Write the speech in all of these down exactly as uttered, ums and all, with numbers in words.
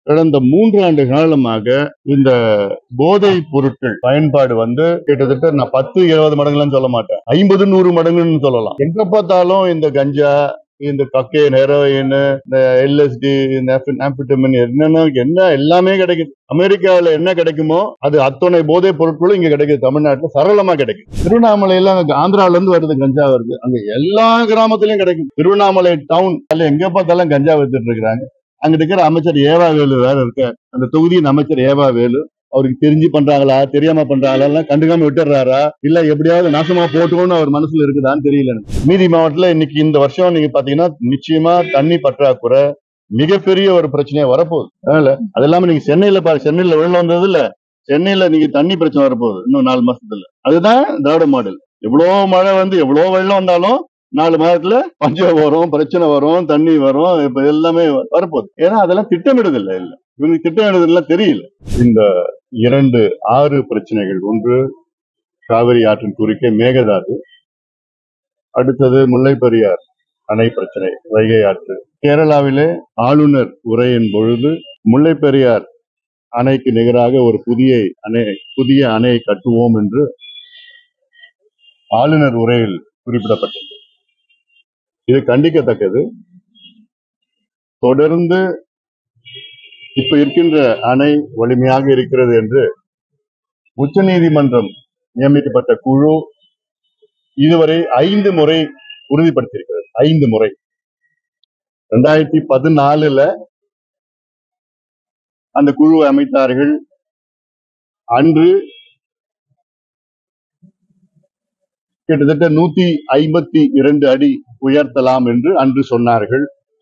கடந்த மூன்று ஆண்டு காலமாக இந்த போதைப் பொருட்கள் பயன்பாடு வந்து கிட்டத்தட்ட நான் பத்து இருபது மடங்குலாம் சொல்ல மாட்டேன், ஐம்பது நூறு மடங்குன்னு சொல்லலாம். எங்க பார்த்தாலும் இந்த கஞ்சா, இந்த கக்கேன், ஹெரோயின், இந்த எல்எஸ்டி, இந்த ஆம்பெட்டமின், என்னென்ன என்ன எல்லாமே கிடைக்குது. அமெரிக்காவில் என்ன கிடைக்குமோ அது அத்தனை போதைப் பொருட்களும் இங்க கிடைக்குது. தமிழ்நாட்டில் சரளமா கிடைக்கும். திருவண்ணாமலையில ஆந்திரால இருந்து வருது, கஞ்சா வருது. அங்க எல்லா கிராமத்திலயும் கிடைக்கும். திருவண்ணாமலை டவுன் எங்க பார்த்தாலும் கஞ்சா வித்துட்டு இருக்கிறாங்க. அங்க இருக்கிற அமைச்சர் ஏவா வேலு வேற இருக்க, அந்த தொகுதியின் அமைச்சர் ஏவா வேலு, அவருக்கு தெரிஞ்சு பண்றாங்களா தெரியாம பண்றாங்களா கண்டுக்காம விட்டுறாரா இல்ல எப்படியாவது நாசமா போட்டோம்னு அவர் மனசுல இருக்குதான்னு தெரியல. மீதி மாவட்டத்துல இன்னைக்கு இந்த வருஷம் நீங்க பாத்தீங்கன்னா நிச்சயமா தண்ணி பற்றாக்குறை மிகப்பெரிய ஒரு பிரச்சனையா வரப்போகுது. அதனால அது இல்லாம நீங்க சென்னையில பாரு, சென்னையில வெள்ளம் வந்தது இல்ல, சென்னையில நீங்க தண்ணி பிரச்சனை வரப்போகுது இன்னும் நாலு மாசத்துல. அதுதான் திராவிட மாடல். எவ்வளவு மழை வந்து எவ்வளவு வெள்ளம் வந்தாலும் நாலு மாதத்துல பஞ்சம் வரும், பிரச்சனை வரும், தண்ணி வரும், இப்ப எல்லாமே வரப்போகுது. ஏன்னா அதெல்லாம் திட்டமிடுதல் இல்ல, இவங்களுக்கு திட்டமிடுதல் தெரியல. இந்த இரண்டு ஆறு பிரச்சனைகள், ஒன்று காவிரி ஆற்றின் குறுக்கே மேகதாது, அடுத்தது முல்லை பெரியார் அணை பிரச்சனை, வைகை ஆற்று. கேரளாவிலே ஆளுநர் உரையின் பொழுது முல்லை பெரியார் அணைக்கு நிகராக ஒரு புதிய அணை புதிய அணையை கட்டுவோம் என்று ஆளுநர் உரையில் குறிப்பிடப்பட்டது. இது கண்டிக்கத்தக்கது. தொடர்ந்து இப்ப இருக்கின்ற அணை வலிமையாக இருக்கிறது என்று உச்ச நீதிமன்றம் நியமிக்கப்பட்ட குழு இதுவரை ஐந்து முறை உறுதிப்படுத்தியிருக்கிறது. ஐந்து முறை. ரெண்டாயிரத்தி பதினாலுல அந்த குழு அமைத்தார்கள். அன்று கிட்டத்தட்ட நூத்தி ஐம்பத்தி இரண்டு அடி உயர்த்தலாம் என்று அன்று சொன்னார்கள்.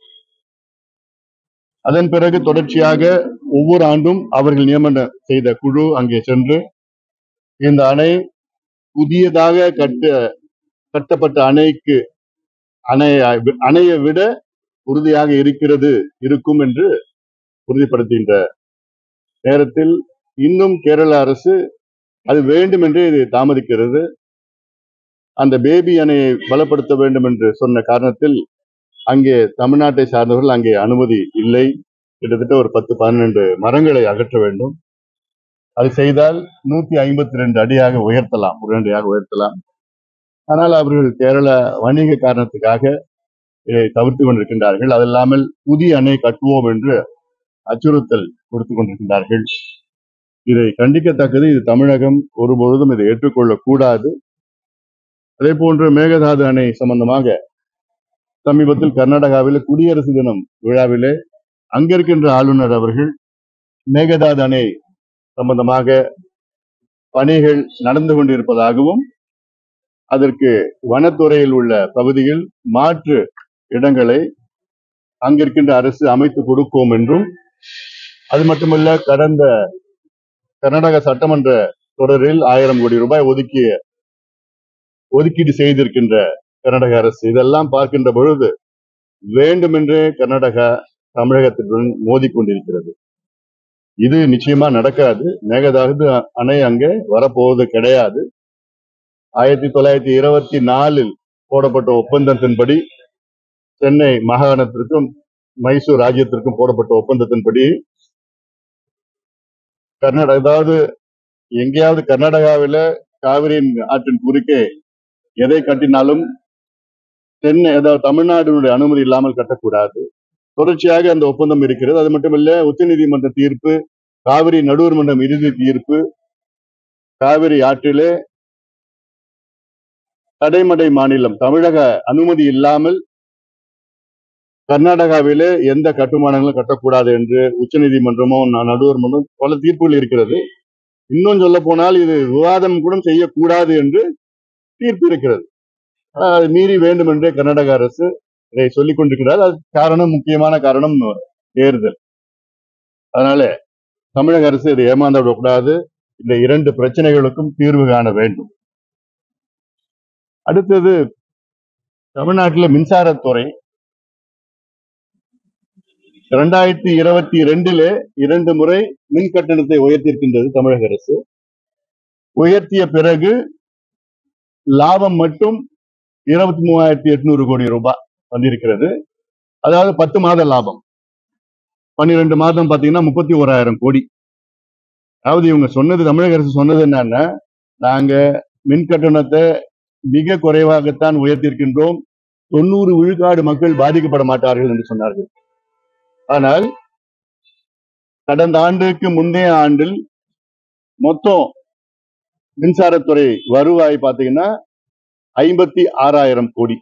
அதன் பிறகு தொடர்ச்சியாக ஒவ்வொரு ஆண்டும் அவர்கள் நியமனம் செய்த குழு அங்கே சென்று இந்த அணை புதியதாக கட்ட கட்டப்பட்ட அணைக்கு அணைய அணையை விட உறுதியாக இருக்கிறது இருக்கும் என்று உறுதிப்படுத்துகின்ற நேரத்தில் இன்னும் கேரள அரசு அது வேண்டும் என்று இது தாமதிக்கிறது. அந்த பேபி அணையை பலப்படுத்த வேண்டும் என்று சொன்ன காரணத்தில் அங்கே தமிழ்நாட்டை சார்ந்தவர்கள் அங்கே அனுமதி இல்லை. கிட்டத்தட்ட ஒரு பத்து பன்னிரண்டு மரங்களை அகற்ற வேண்டும். அது செய்தால் நூத்தி ஐம்பத்தி ரெண்டு அடியாக உயர்த்தலாம், உடனடியாக உயர்த்தலாம். ஆனால் அவர்கள் கேரள வணிக காரணத்துக்காக இதை தவிர்த்து கொண்டிருக்கின்றார்கள். அது இல்லாமல் புதிய அணை கட்டுவோம் என்று அச்சுறுத்தல் கொடுத்து கொண்டிருக்கின்றார்கள். இதை கண்டிக்கத்தக்கது. இது தமிழகம் ஒருபொழுதும் இதை ஏற்றுக்கொள்ளக் கூடாது. அதே போன்று மேகதாது அணை சம்பந்தமாக சமீபத்தில் கர்நாடகாவில் குடியரசு தினம் விழாவிலே அங்க இருக்கின்ற ஆளுநர் அவர்கள் மேகதாது அணை சம்பந்தமாக பணிகள் நடந்து கொண்டிருப்பதாகவும் அதற்கு வனத்துறையில் உள்ள பகுதியில் மாற்று இடங்களை அங்கிருக்கின்ற அரசு அமைத்து கொடுக்கும் என்றும், அது மட்டுமல்ல கடந்த கர்நாடக சட்டமன்ற தொடரில் ஆயிரம் கோடி ரூபாய் ஒதுக்கிய ஒதுக்கீடு செய்திருக்கின்ற கர்நாடக அரசு இதெல்லாம் பார்க்கின்ற பொழுது வேண்டுமென்றே கர்நாடகா தமிழகத்துடன் மோதிக்கொண்டிருக்கிறது. இது நிச்சயமா நடக்காது. மேகதாது அணை அங்கே வரப்போவது கிடையாது. ஆயிரத்தி தொள்ளாயிரத்தி இருபத்தி நாலில் போடப்பட்ட ஒப்பந்தத்தின்படி, சென்னை மாகாணத்திற்கும் மைசூர் ராஜ்யத்திற்கும் போடப்பட்ட ஒப்பந்தத்தின்படி கர்நாடகா, அதாவது எங்கேயாவது கர்நாடகாவில காவிரி ஆற்றின் குறுக்கே எதை கட்டினாலும் சென்னை, அதாவது தமிழ்நாடுடைய அனுமதி இல்லாமல் கட்டக்கூடாது. தொடர்ச்சியாக அந்த ஒப்பந்தம் இருக்கிறது. அது மட்டுமல்ல, உச்ச நீதிமன்ற தீர்ப்பு, காவிரி நடுவர் மன்றம் இறுதி தீர்ப்பு, காவிரி ஆற்றிலே தடைமடை மாநிலம் தமிழக அனுமதி இல்லாமல் கர்நாடகாவிலே எந்த கட்டுமானங்களும் கட்டக்கூடாது என்று உச்ச நீதிமன்றமும் நடுவர் மன்றம் பல தீர்ப்புகள் இருக்கிறது. இன்னும் சொல்ல போனால் இது விவாதம் கூட செய்யக்கூடாது என்று தீர்ப்பு இருக்கிறது. அது மீறி வேண்டும் என்றே கர்நாடக அரசு இதை சொல்லிக் கொண்டிருக்கிறார். அது காரணம், முக்கியமான காரணம் தேர்தல். அதனால தமிழக அரசு இதை ஏமாந்து விடக்கூடாது. இந்த இரண்டு பிரச்சனைகளுக்கும் தீர்வு காண வேண்டும். அடுத்தது, தமிழ்நாட்டில் மின்சாரத்துறை இரண்டாயிரத்தி இருபத்தி ரெண்டிலே இரண்டு முறை மின் கட்டணத்தை உயர்த்தியிருக்கின்றது தமிழக அரசு. உயர்த்திய பிறகு லாபம் மட்டும் இருபத்தி மூவாயிரத்தி எட்நூறு கோடி ரூபாய் வந்திருக்கிறது. அதாவது பத்து மாத லாபம். பன்னிரெண்டு மாதம் பாத்தீங்கன்னா முப்பத்தி ஓராயிரம் கோடி. அதாவது இவங்க சொன்னது, தமிழக அரசு சொன்னது என்னன்னா, நாங்க மின் கட்டணத்தை மிக குறைவாகத்தான் உயர்த்தியிருக்கின்றோம், தொண்ணூறு விழுக்காடு மக்கள் பாதிக்கப்பட மாட்டார்கள் என்று சொன்னார்கள். ஆனால் கடந்த ஆண்டுக்கு முந்தைய ஆண்டில் மொத்தம் மின்சாரத்துறை வருவாய் பாத்தீங்கன்னா ஐம்பத்தி ஆறாயிரம் கோடி.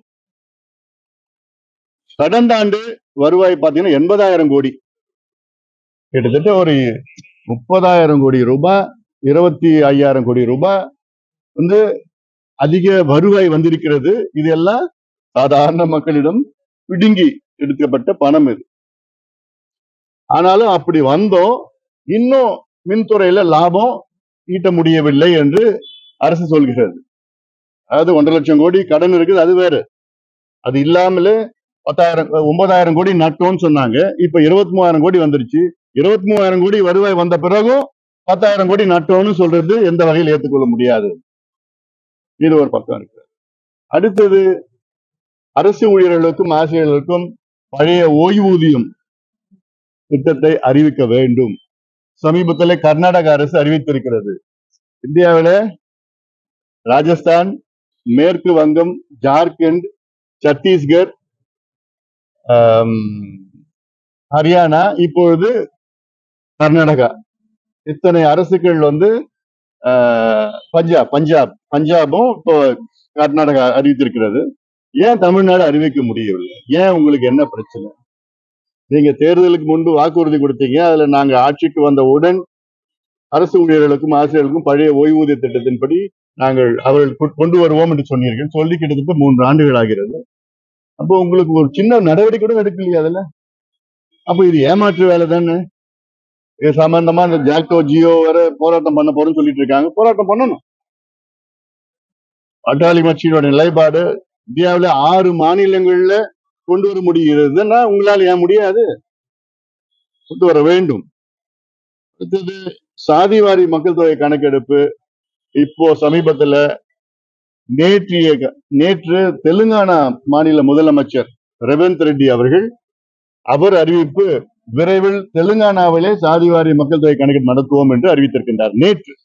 கடந்த ஆண்டு வருவாய் பாத்தீங்கன்னா எண்பதாயிரம் கோடி. கிட்டத்தட்ட ஒரு முப்பதாயிரம் கோடி ரூபாய், இருபத்தி ஐயாயிரம் கோடி ரூபாய் வந்து அதிக வருவாய் வந்திருக்கிறது. இது எல்லாம் சாதாரண மக்களிடம் பிடுங்கி எடுக்கப்பட்ட பணம் இது. ஆனாலும் அப்படி வந்தோம், இன்னும் மின்துறையில லாபம் ஈட்ட முடியவில்லை என்று அரசு சொல்கிறது. அதாவது ஒன்றரை லட்சம் கோடி கடன் இருக்குது, அது வேற. அது இல்லாமலே பத்தாயிரம் ஒன்பதாயிரம் கோடி நட்டோம்னு சொன்னாங்க. இப்ப இருபத்தி மூவாயிரம் கோடி வந்துருச்சு. இருபத்தி மூவாயிரம் கோடி வருவாய் வந்த பிறகும் பத்தாயிரம் கோடி நட்டோம்னு சொல்றது எந்த வகையில் ஏற்றுக்கொள்ள முடியாது. இது ஒரு பக்கம் இருக்கு. அடுத்தது, அரசு ஊழியர்களுக்கும் ஆசிரியர்களுக்கும் பழைய ஓய்வூதியம் திட்டத்தை அறிவிக்க வேண்டும். சமீபத்தில் கர்நாடக அரசு அறிவித்திருக்கிறது. இந்தியாவில ராஜஸ்தான், மேற்கு வங்கம், ஜார்க்கண்ட், சத்தீஸ்கர், ஹரியானா, இப்பொழுது கர்நாடகா, இத்தனை அரசுகள் வந்து பஞ்சாப் பஞ்சாப் பஞ்சாபும் இப்போ கர்நாடகா அறிவித்திருக்கிறது. ஏன் தமிழ்நாடு அறிவிக்க முடியவில்லை? ஏன் உங்களுக்கு என்ன பிரச்சனை? நீங்க தேர்தலுக்கு முன்பு வாக்குறுதி கொடுத்தீங்க. அதுல நாங்க ஆட்சிக்கு வந்தவுடன் அரசு ஊழியர்களுக்கும் ஆசிரியர்களுக்கும் பழைய ஓய்வூதிய திட்டத்தின்படி நாங்கள் அவர்கள் கொண்டு வருவோம் என்று சொன்னீர்கள். சொல்லி கிட்டத்தட்ட மூன்று ஆண்டுகள் ஆகிறது. அப்போ உங்களுக்கு ஒரு சின்ன நடவடிக்கை கூட எடுக்கலையா அதுல? அப்ப இது ஏமாற்று வேலை தானே. இது சம்பந்தமா இந்த ஜாக்டோ ஜியோ வர போராட்டம் பண்ண போறோம்னு சொல்லிட்டு இருக்காங்க. போராட்டம் பண்ணணும். பாட்டாளி கட்சியோட நிலைப்பாடு, இந்தியாவில ஆறு மாநிலங்கள்ல கொண்டு வர முடிகிறதுன்னா உங்களால ஏன் முடியாது? கொண்டு வர வேண்டும். அடுத்தது, சாதிவாரி மக்கள் தொகை கணக்கெடுப்பு. இப்போ சமீபத்துல நேற்றைய நேற்று தெலுங்கானா மாநில முதலமைச்சர் ரேவந்த் ரெட்டி அவர்கள் அவர் அறிவிப்பு, விரைவில் தெலுங்கானாவிலே சாதிவாரி மக்கள் தொகை கணக்கெடுப்பு நடத்துவோம் என்று அறிவித்திருக்கின்றார். நேற்று.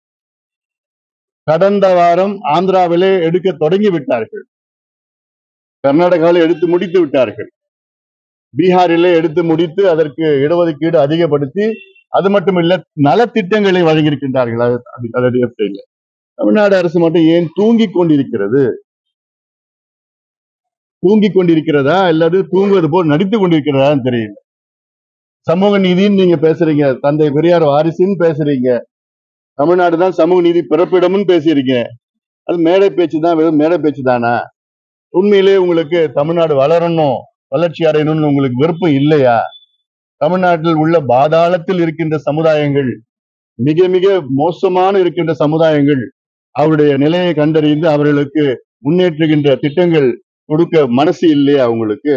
கடந்த வாரம் ஆந்திராவிலே எடுக்க தொடங்கி விட்டார்கள், கர்நாடகாவில் எடுத்து முடித்து விட்டார்கள், பீகாரிலே எடுத்து முடித்து அதற்கு இடஒதுக்கீடு அதிகப்படுத்தி, அது மட்டும் இல்ல நலத்திட்டங்களை வழங்கியிருக்கின்றார்கள். அது தமிழ்நாடு அரசு மட்டும் ஏன் தூங்கி கொண்டிருக்கிறது? தூங்கி கொண்டிருக்கிறதா அல்லது தூங்குவது போல் நடித்து கொண்டிருக்கிறதா தெரியல. சமூக நீதின்னு நீங்க பேசுறீங்க, தந்தை பெரியார் வாரிசுன்னு பேசுறீங்க, தமிழ்நாடு தான் சமூக நீதி பிறப்பிடம்னு பேசுறீங்க. அது மேடை பேச்சு தான், வெறும் மேடை பேச்சு தானா? உண்மையிலே உங்களுக்கு தமிழ்நாடு வளரணும், வளர்ச்சி அடையணும்னு உங்களுக்கு விருப்பம் இல்லையா? தமிழ்நாட்டில் உள்ள பாதாளத்தில் இருக்கின்ற சமுதாயங்கள், மிக மிக மோசமான இருக்கின்ற சமுதாயங்கள், அவருடைய நிலையை கண்டறிந்து அவர்களுக்கு முன்னேற்றுகின்ற திட்டங்கள் கொடுக்க மனசு இல்லையா உங்களுக்கு?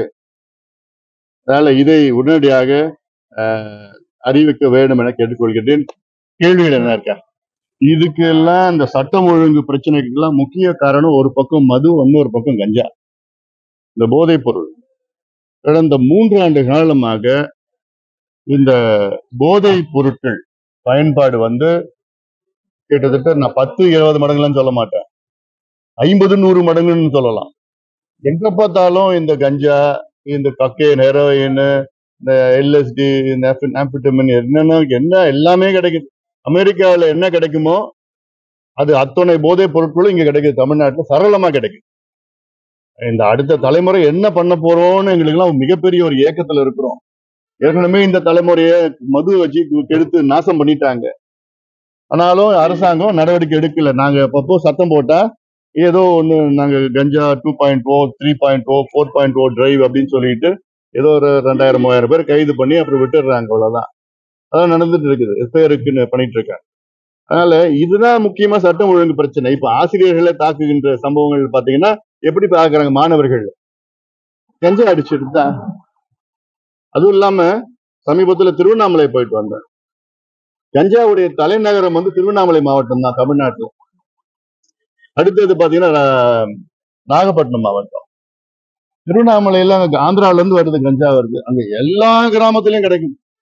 அதனால இதை உடனடியாக அறிவிக்க வேண்டும் என கேட்டுக்கொள்கிறேன். கேள்விகள் என்ன இருக்கா? இதுக்கு எல்லாம் இந்த சட்டம் ஒழுங்கு பிரச்சனைக்கு எல்லாம் முக்கிய காரணம் ஒரு பக்கம் மது, இன்னொரு பக்கம் கஞ்சா, இந்த போதைப் பொருள். கடந்த மூன்று ஆண்டு காலமாக இந்த போதைப் பொருட்கள் பயன்பாடு வந்து கிட்டத்தட்ட நான் பத்து இருபது மடங்குலாம் சொல்ல மாட்டேன், ஐம்பது நூறு மடங்குன்னு சொல்லலாம். எங்க பார்த்தாலும் இந்த கஞ்சா, இந்த கக்கேன், ஹெரோயின், இந்த எல்எஸ்டி, இந்த ஆம்பிட்டமின், என்னென்ன என்ன எல்லாமே கிடைக்குது. அமெரிக்காவில் என்ன கிடைக்குமோ அது அத்தனை போதைப் பொருட்களும் இங்க கிடைக்குது, தமிழ்நாட்டில் சரளமா கிடைக்குது. இந்த அடுத்த தலைமுறை என்ன பண்ண போறோம்னு எங்களுக்கு எல்லாம் மிகப்பெரிய ஒரு ஏக்கத்துல இருக்கிறோம். ஏற்கனவே இந்த தலைமுறையை மது வச்சு கெடுத்து நாசம் பண்ணிட்டாங்க. ஆனாலும் அரசாங்கம் நடவடிக்கை எடுக்கல. நாங்க அப்பப்போ சத்தம் போட்டா ஏதோ ஒண்ணு, நாங்க கஞ்சா two point O three point O four point O drive அப்படின்னு சொல்லிட்டு ஏதோ ஒரு ரெண்டாயிரம் மூவாயிரம் பேர் கைது பண்ணி அப்புறம் விட்டுடுறாங்க. அவ்வளவுதான். அதான் நடந்துட்டு இருக்குது, எஸ்ஐஆருக்கு பண்ணிட்டு இருக்காங்க. அதனால இதுதான் முக்கியமா சட்டம் ஒழுங்கு பிரச்சனை. இப்ப ஆசிரியர்களை தாக்குகின்ற சம்பவங்கள் பாத்தீங்கன்னா எப்படி பாக்குறாங்க? மாணவர்கள் கஞ்சா அடிச்சுட்டு தான். அதுவும் இல்லாம சமீபத்துல திருவண்ணாமலை போயிட்டு வந்தேன். கஞ்சாவுடைய தலைநகரம் வந்து திருவண்ணாமலை மாவட்டம் தான் தமிழ்நாட்டில். அடுத்தது பாத்தீங்கன்னா நாகப்பட்டினம் மாவட்டம். திருவண்ணாமலையில அங்க ஆந்திரால இருந்து வருது, கஞ்சா வருது. அங்க எல்லா கிராமத்திலயும் கிடைக்கும்.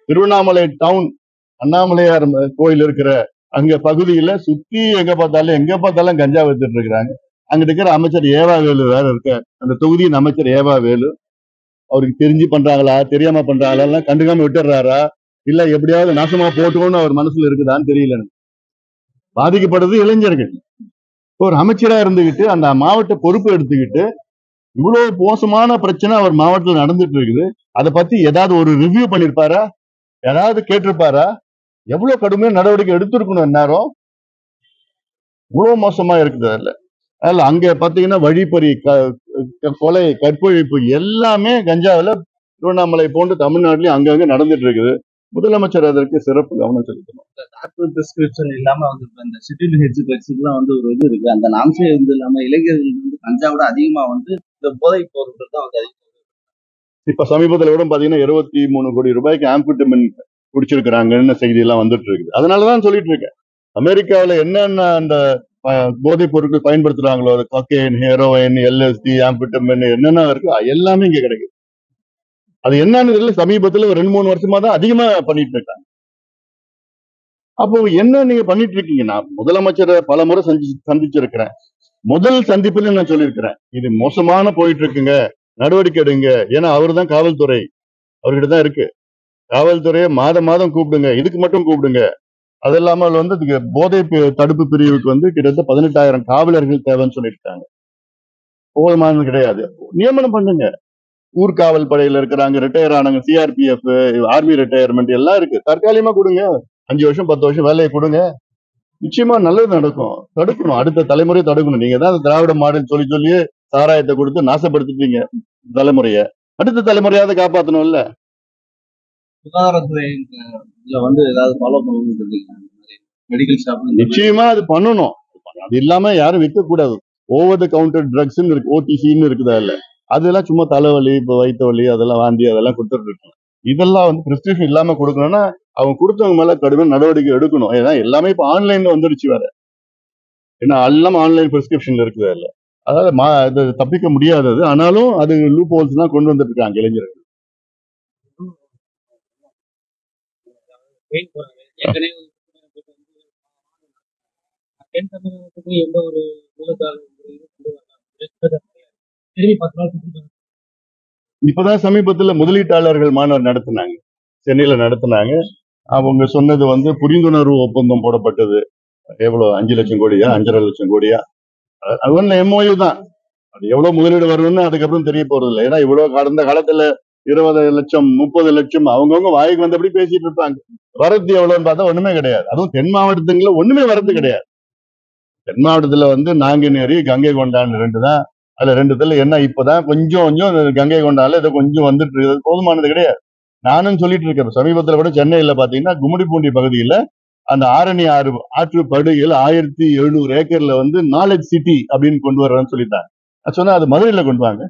திருவண்ணாமலை டவுன் அண்ணாமலையார் கோயில் இருக்கிற அங்க பகுதியில சுத்தி எங்க பார்த்தாலும் எங்க பார்த்தாலும் கஞ்சா வித்துட்டு இருக்கிறாங்க. அங்க இருக்கிற அமைச்சர் ஏவா வேலு வேற இருக்க, அந்த தொகுதியின் அமைச்சர் ஏவா வேலு, அவருக்கு தெரிஞ்சு பண்றாங்களா தெரியாம பண்றாங்களா எல்லாம் கண்டுக்காம விட்டுறாரா இல்ல எப்படியாவது நாசமா போட்டோம்னு அவர் மனசுல இருக்குதான்னு தெரியல. பாதிக்கப்படுறது இளைஞர்கள். ஒரு அமைச்சரா இருந்துகிட்டு அந்த மாவட்ட பொறுப்பு எடுத்துக்கிட்டு இவ்வளவு மோசமான பிரச்சனை அவர் மாவட்டத்தில் நடந்துட்டு இருக்குது. அதை பத்தி ஏதாவது ஒரு ரிவ்யூ பண்ணிருப்பாரா, யாராவது கேட்டிருப்பாரா? எவ்வளவு கடுமையான நடவடிக்கை எடுத்திருக்கணும் நேரம். இவ்வளவு மோசமா இருக்குது. அதுல அதுல அங்க பாத்தீங்கன்னா வழிப்பறி, கொலை, கற்பழிப்பு எல்லாமே கஞ்சாவில திருவண்ணாமலை போன்று தமிழ்நாட்டிலயும் அங்கங்க நடந்துட்டு இருக்குது. முதலமைச்சர் அதற்கு சிறப்பு கவனம் செலுத்தணும். டாக்டர் பிரிஸ்கிரிப்ஷன் இல்லாம வந்து இந்த சிட்டில் ஹெச் ட்ரக்ஸ்லாம் வந்து ஒரு இது இருக்கு. அந்த நாம்சே வந்து இல்லாம இளைஞர்கள் வந்து கஞ்சாவோட அதிகமா வந்து இந்த போதை பொருட்கள் தான் வந்து அதிகம். இப்ப சமீபத்துல கூட பாத்தீங்கன்னா இருபத்தி மூணு கோடி ரூபாய்க்கு ஆம்பிட்டமின் குடிச்சிருக்கிறாங்கன்னு செய்தி எல்லாம் வந்துட்டு இருக்குது. அதனாலதான் சொல்லிட்டு இருக்கேன், அமெரிக்காவில என்னென்ன அந்த போதைப் பொருட்கள் பயன்படுத்துறாங்களோ, கொக்கைன், ஹெரோயின், எல்எஸ்டி, ஆம்பிட்டமின் என்னென்ன இருக்கு எல்லாமே இங்க கிடைக்குது. அது என்னன்னு சமீபத்துல ஒரு ரெண்டு மூணு வருஷமா தான் அதிகமா பண்ணிட்டு இருக்காங்க. அப்போ என்ன நீங்க பண்ணிட்டு இருக்கீங்க? நான் முதலமைச்சரை பல முறை சந்திச்சிருக்கிறேன். முதல் சந்திப்புல நான் சொல்லியிருக்கிறேன், இது மோசமான போயிட்டு இருக்குங்க, நடவடிக்கை எடுங்க. ஏன்னா அவரு தான் காவல்துறை, அவர்கிட்ட தான் இருக்கு. காவல்துறையை மாதம் மாதம் கூப்பிடுங்க, இதுக்கு மட்டும் கூப்பிடுங்க. அது இல்லாமல் வந்து போதை தடுப்பு பிரிவுக்கு வந்து கிட்டத்தட்ட பதினெட்டாயிரம் காவலர்கள் தேவைன்னு சொல்லியிருக்காங்க. போதுமானது கிடையாது, நியமனம் பண்ணுங்க. ஊர்காவல் படையில இருக்கிறாங்க, ரிட்டையர் ஆனாங்க, சிஆர்பிஎஃப், ஆர்மி ரிட்டையர்மெண்ட் எல்லாம் இருக்கு. தற்காலிகமா கொடுங்க, அஞ்சு வருஷம் பத்து வருஷம் வேலையை கொடுங்க, நிச்சயமா நல்லது நடக்கும். தடுக்கணும், அடுத்த தலைமுறை தடுக்கணும். நீங்க தான் திராவிட மாடல் சொல்லி சொல்லி சாராயத்தை கொடுத்து நாசப்படுத்திட்டீங்க தலைமுறைய, அடுத்த தலைமுறையாவது காப்பாற்றணும் இல்ல. சுகாதாரத்துறை வந்து ஏதாவது ஃபாலோ பண்ணணும், மெடிக்கல் ஷாப் நிச்சயமா அது பண்ணணும். அது இல்லாம யாரும் விற்க கூடாது. ஓவர் த கவுண்டர் ட்ரக்ஸ் இருக்கு, ஓடிசின்னு இருக்குதா இல்ல, அதெல்லாம் சும்மா தலைவலி, இப்ப வயிற்று வலி, அதெல்லாம் வாந்தி, அதெல்லாம் கொடுத்துட்டு இருக்கணும். இதெல்லாம் வந்து பிரிஸ்கிரிப்ஷன் இல்லாம கொடுக்கணும்னா அவங்க கொடுத்தவங்க மேல கடுமையான நடவடிக்கை எடுக்கணும். ஏன்னா எல்லாமே இப்ப ஆன்லைன்ல வந்துடுச்சு வேற, ஏன்னா எல்லாம் ஆன்லைன் பிரிஸ்கிரிப்ஷன்ல இருக்குதா இல்ல, அதாவது தப்பிக்க முடியாதது. ஆனாலும் அது லூப் ஹோல்ஸ் எல்லாம் கொண்டு வந்துட்டு இருக்காங்க இளைஞர்கள். இப்பதான் சமீபத்துல முதலீட்டாளர்கள் மாநாடு நடத்தினாங்க, சென்னையில நடத்தினாங்க. அவங்க சொன்னது வந்து புரிந்துணர்வு ஒப்பந்தம் போடப்பட்டது. எவ்வளவு, அஞ்சு லட்சம் கோடியா அஞ்சரை லட்சம் கோடியா, அது ஒண்ணு எம்ஓயு தான். அது எவ்வளவு முதலீடு வரும்னு அதுக்கப்புறம் தெரிய போறது இல்லை. ஏன்னா இவ்வளவு கடந்த காலத்துல இருபது லட்சம் முப்பது லட்சம் அவங்கவுங்க வாய்க்கு வந்தபடி பேசிட்டு இருப்பாங்க. வரத்து எவ்வளவுன்னு பார்த்தா ஒண்ணுமே கிடையாது. அதுவும் தென் மாவட்டத்துக்குள்ள ஒண்ணுமே வரது கிடையாது. தென் மாவட்டத்துல வந்து நாங்குநேரி, கங்கை கொண்டான் ரெண்டு தான். அதுல ரெண்டுத்துல என்ன இப்பதான் கொஞ்சம் கொஞ்சம் கங்கை கொண்டால இதை கொஞ்சம் வந்துட்டு இருக்கு, போதுமானது கிடையாது. நானும் சொல்லிட்டு இருக்கேன். சமீபத்துல கூட சென்னையில பாத்தீங்கன்னா கும்மிடிப்பூண்டி பகுதியில அந்த ஆரணி ஆறு ஆற்று படுகையில் ஆயிரத்தி எழுநூறு ஏக்கர்ல வந்து நாலேஜ் சிட்டி அப்படின்னு கொண்டு வர்றேன்னு சொல்லிட்டாங்க. சொன்னா அது மதுரையில கொண்டு வாங்க,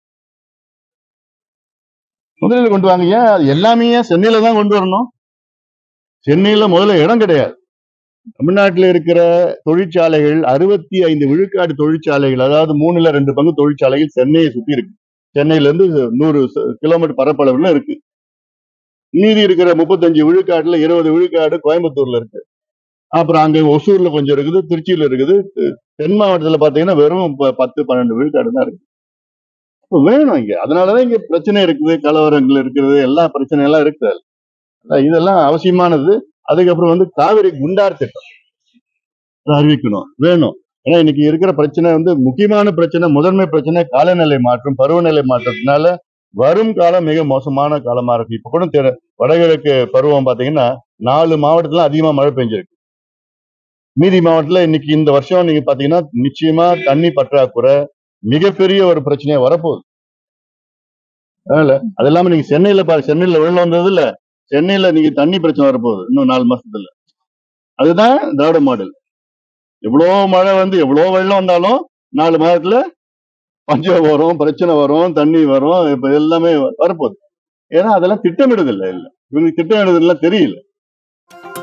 மதுரையில கொண்டு வாங்க. ஏன் அது எல்லாமே சென்னையில தான் கொண்டு வரணும்? சென்னையில முதல்ல இடம் கிடையாது. தமிழ்நாட்டில் இருக்கிற தொழிற்சாலைகள் அறுபத்தி ஐந்து விழுக்காடு தொழிற்சாலைகள், அதாவது மூணுல ரெண்டு பங்கு தொழிற்சாலைகள் சென்னையை சுத்தி இருக்கு. சென்னையில இருந்து நூறு கிலோமீட்டர் பரப்பளவுல இருக்கு. மீதி இருக்கிற முப்பத்தஞ்சு விழுக்காட்டுல இருபது விழுக்காடு கோயம்புத்தூர்ல இருக்கு. அப்புறம் அங்க ஒசூர்ல கொஞ்சம் இருக்குது, திருச்சியில இருக்குது. தென் மாவட்டத்துல பாத்தீங்கன்னா வெறும் பத்து பன்னெண்டு விழுக்காடு தான் இருக்கு. வேணும் இங்க, அதனாலதான் இங்க பிரச்சனை இருக்குது, கலவரங்கள் இருக்கிறது, எல்லா பிரச்சனை எல்லாம் இருக்குது. இதெல்லாம் அவசியமானது. அதுக்கப்புறம் வந்து காவிரி குண்டார் திட்டம் அறிவிக்கணும், வேணும். ஏன்னா இன்னைக்கு இருக்கிற பிரச்சனை வந்து முக்கியமான பிரச்சனை, முதன்மை பிரச்சனை காலநிலை மாற்றம், பருவநிலை மாற்றத்தினால வரும் காலம் மிக மோசமான காலமா இருக்கு. இப்ப கூட வடகிழக்கு பருவம் பாத்தீங்கன்னா நாலு மாவட்டத்துல அதிகமா மழை பெஞ்சிருக்கு. மீதி மாவட்டத்துல இன்னைக்கு இந்த வருஷம் நீங்க பாத்தீங்கன்னா நிச்சயமா தண்ணி பற்றாக்குறை மிகப்பெரிய ஒரு பிரச்சனையா வரப்போகுது. அதனால அது இல்லாம நீங்க சென்னையில பாரு, சென்னையில வெள்ளம் வந்தது இல்ல, சென்னையில நீங்க தண்ணி பிரச்சனை வரப்போகுது இன்னும் நாலு மாசத்துல. அதுதான் திராவிட மாடல். எவ்வளவு மழை வந்து எவ்வளவு வெள்ளம் வந்தாலும் நாலு மாதத்துல பஞ்சம் வரும், பிரச்சனை வரும், தண்ணி வரும், இப்ப எல்லாமே வரப்போகுது. ஏன்னா அதெல்லாம் திட்டமிடுதல் இல்லை, இவங்களுக்கு திட்டமிடுதல் தெரியல.